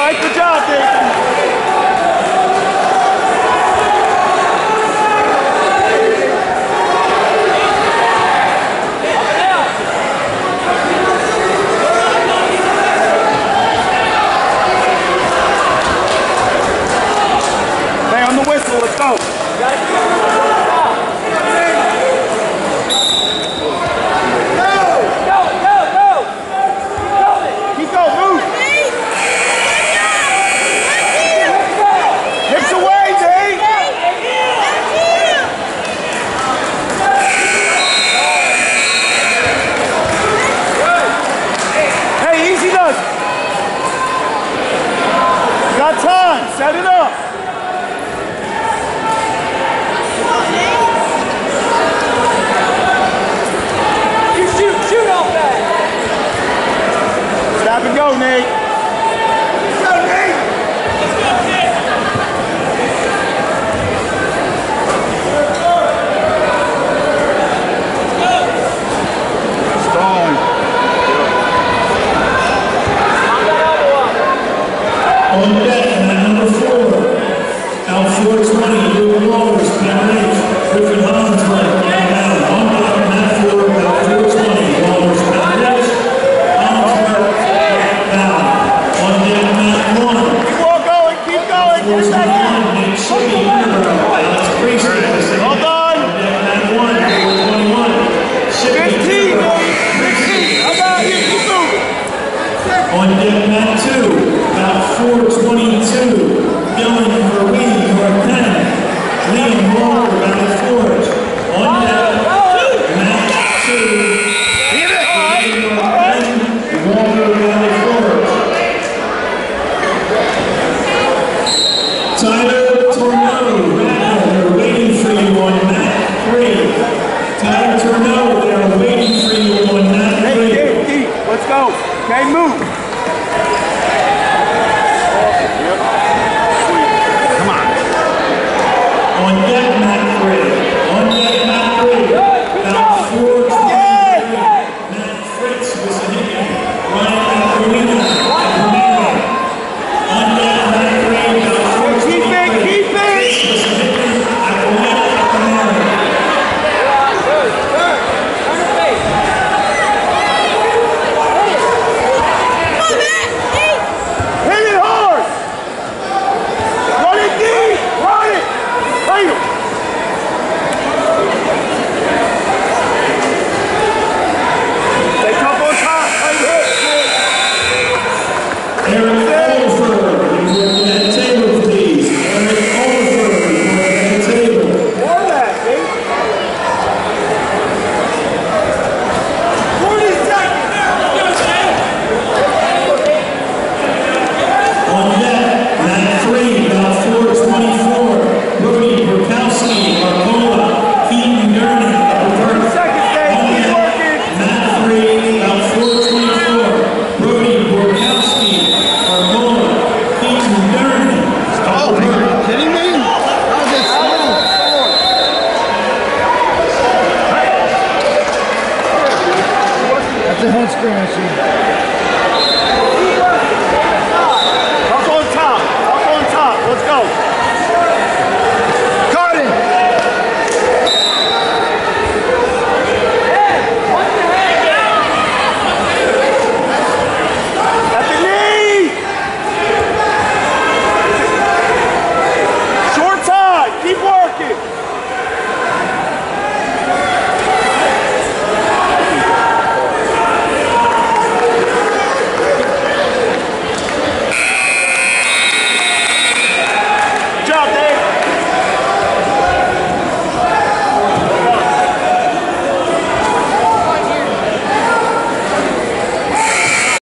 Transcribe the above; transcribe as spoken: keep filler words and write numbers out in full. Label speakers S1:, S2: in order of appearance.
S1: right, good job, Nathan.
S2: Let's go.
S1: Set it up.
S2: You shoot, shoot off that.
S1: Stop and go, Nate. Let's go, Nate. Let's go, Nate. Let's go. Stone.
S3: On deck, number four, out four twenty, Luke Walters, penalty, Griffin Hollingsworth, man down, on deck, mat four, out four twenty, Walters, penalty, Hollingsworth, down, on deck, mat one.
S1: Keep on going, keep going, get it back in.
S3: Nick Shea, Alex Priestley,
S1: hold on.
S3: On deck, mat one, four twenty-one,
S1: fifteen, fifteen, I got you, keep moving.
S3: on deck, mat two, about four twenty-two, Dylan Marie, North ten, Liam Moore, Valley Forge, on deck, mat two, North ten, Walter, Valley Forge. Tyler Tornado, they're waiting for you on mat three. Tyler Tornado, they're waiting for you on mat three.
S1: Hey, Keith, let's go. Okay, move.